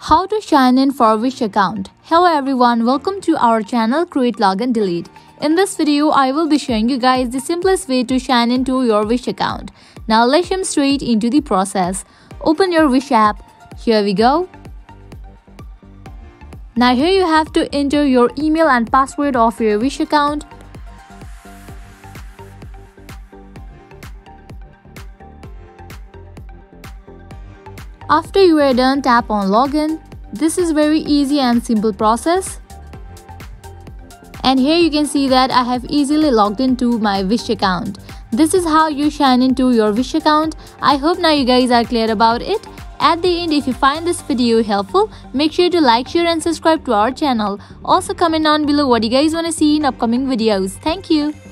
How to sign in for Wish account. Hello everyone, welcome to our channel Create Login Delete. In this video, I will be showing you guys the simplest way to sign into your Wish account. Now let's jump straight into the process. Open your Wish app. Here we go. Now here you have to enter your email and password of your Wish account. After you are done, tap on login. This is very easy and simple process. And here you can see that I have easily logged into my Wish account. This is how you sign into your Wish account. I hope now you guys are clear about it. At the end, if you find this video helpful, make sure to like, share and subscribe to our channel. Also comment down below what you guys want to see in upcoming videos. Thank you.